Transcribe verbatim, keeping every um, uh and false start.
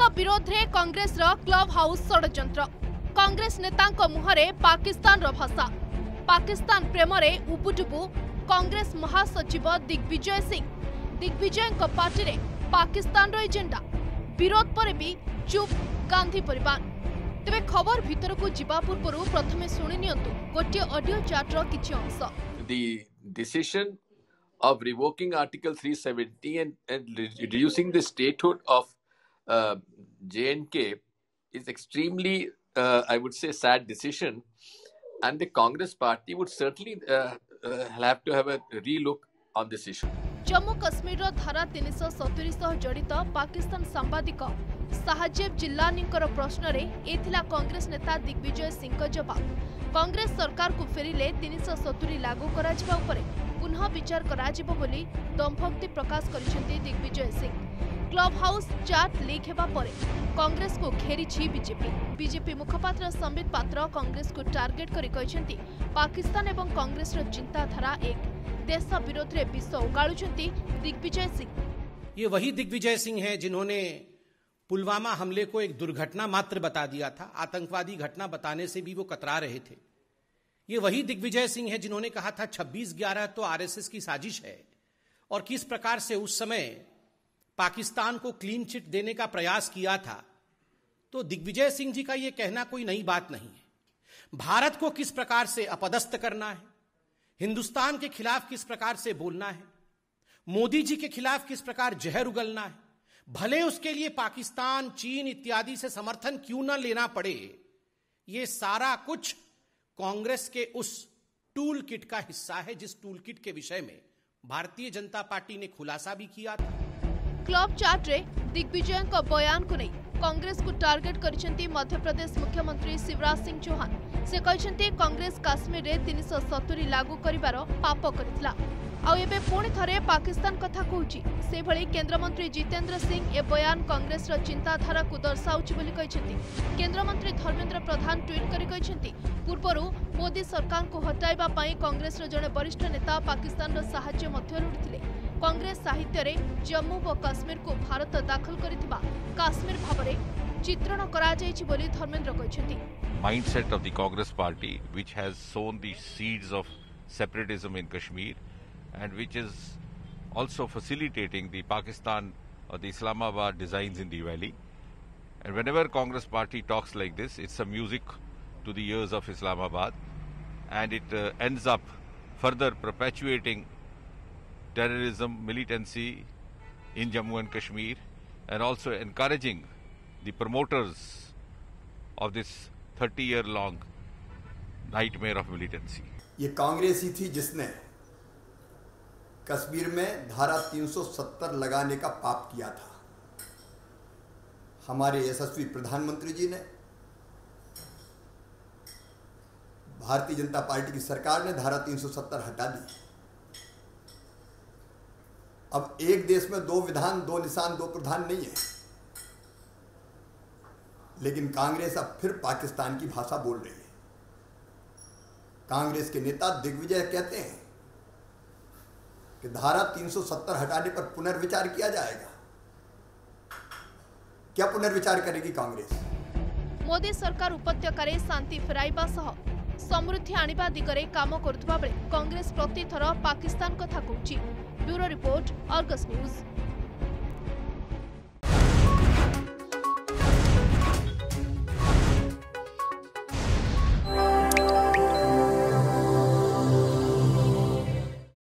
विरोध रे कांग्रेस रो club house षडयंत्र कांग्रेस नेतांको मुहरे पाकिस्तान रो भाषा पाकिस्तान प्रेम रे उबुडुबु कांग्रेस महासचिव दिग्विजय सिंह दिग्विजय पार्टी रे पाकिस्तान रो एजेंडा विरोध पर भी चुप गांधी परिवार। तेबे खबर भीतर को जीवा पूर्व प्रथमे सुनि नियंतु गोटे ऑडियो चार्ट रो किछि अंश। The decision of revoking Article three seventy and, and reducing the statehood of uh, J and K is extremely, uh, I would say, sad decision, and the Congress party would certainly uh, uh, have to have a relook on this issue. Jammu Kashmir धारा तीन सौ सतुरी सह जड़ित पाकिस्तान सांबादिक साहजेब जिल्लानीकर प्रश्न रे एथिला कांग्रेस नेता दिग्विजय सिंह जवाब। कांग्रेस सरकार को फेरिले तीन सौ सतुरी लागू करा जिबा उपरे पुनः विचार करा जिबो बोली दंभक्ति प्रकाश करिसेंती Digvijaya Singh. Clubhouse chat leak हेबा परे कांग्रेस को घेरिछि बीजेपी। बीजेपी मुखपात्र संबित पात्र कांग्रेस को टार्गेट करि कहिसेंती पाकिस्तान एवं कांग्रेस रो चिंताधारा एक देश विरोध रे विष उगाळुचंती दिग्विजय सिंह। ये वही दिग्विजय सिंह हैं जिन्होंने पुलवामा हमले को एक दुर्घटना मात्र बता दिया था, आतंकवादी घटना बताने से भी वो कतरा रहे थे। ये वही दिग्विजय सिंह हैं जिन्होंने कहा था छब्बीस ग्यारह तो आरएसएस की साजिश है और किस प्रकार से उस समय पाकिस्तान को क्लीन चिट देने का प्रयास किया था। तो दिग्विजय सिंह जी का ये कहना कोई नई बात नहीं है। भारत को किस प्रकार से अपदस्थ करना है, हिंदुस्तान के खिलाफ किस प्रकार से बोलना है, मोदी जी के खिलाफ किस प्रकार जहर उगलना है, भले उसके लिए पाकिस्तान, चीन इत्यादि से समर्थन क्यों न लेना पड़े, ये सारा कुछ कांग्रेस के उस टूल किट का हिस्सा है जिस टूल किट के विषय में भारतीय जनता पार्टी ने खुलासा भी किया था। क्लब चार्ट रे दिग्विजय का बयान को नहीं कांग्रेस को टार्गेट करिसेंती मध्य प्रदेश मुख्यमंत्री शिवराज सिंह चौहान। से कहते कांग्रेस काश्मीर रे तीन सौ सतुरी लागू करिवार पाप करितला आ एबे पुणी थरे पाकिस्तान कथा कहूची। से भली केंद्र मंत्री जितेंद्र सिंह ए बयान कांग्रेस रो चिंताधारा को दर्शाउची बोली कहछंती। केंद्र मंत्री धर्मेंद्र प्रधान ट्वीट करि कहछंती पूर्वरु मोदी सरकार को हटाइबा पई कांग्रेस रो जने वरिष्ठ नेता पाकिस्तान रो सहाय्य मध्य लोडिथिले। कांग्रेस साहित्य रे जम्मू व काश्मीर को भारत दाखल करिथिबा काश्मीर भाबरे चित्रण करा जायछि बोली Dharmendra कहछंती। Mindset of the Congress party, which has sown the seeds of separatism in Kashmir and which is also facilitating the Pakistan or the Islamabad designs in the valley. And whenever Congress party talks like this, it's a music to the ears of Islamabad, and it uh, ends up further perpetuating terrorism, militancy in Jammu and Kashmir, and also encouraging the promoters of this thirty year long nightmare of militancy. ये कांग्रेस ही थी जिसने कश्मीर में धारा तीन सौ सत्तर लगाने का पाप किया था। हमारे यशस्वी प्रधानमंत्री जी ने, भारतीय जनता पार्टी की सरकार ने धारा तीन सौ सत्तर हटा दी। अब एक देश में दो विधान, दो निशान, दो प्रधान नहीं है, लेकिन कांग्रेस अब फिर पाकिस्तान की भाषा बोल रही है। कांग्रेस के नेता दिग्विजय कहते हैं कि धारा तीन सौ सत्तर हटाने पर पुनर्विचार किया जाएगा। क्या पुनर्विचार करेगी कांग्रेस? मोदी सरकार उपत्यकारे शांति फेराइबा सह समृद्धि आनिबा दिगरे काम करुथबा बेले कांग्रेस प्रति थर पाकिस्तान कथा कहूची। Bureau report, Argus news.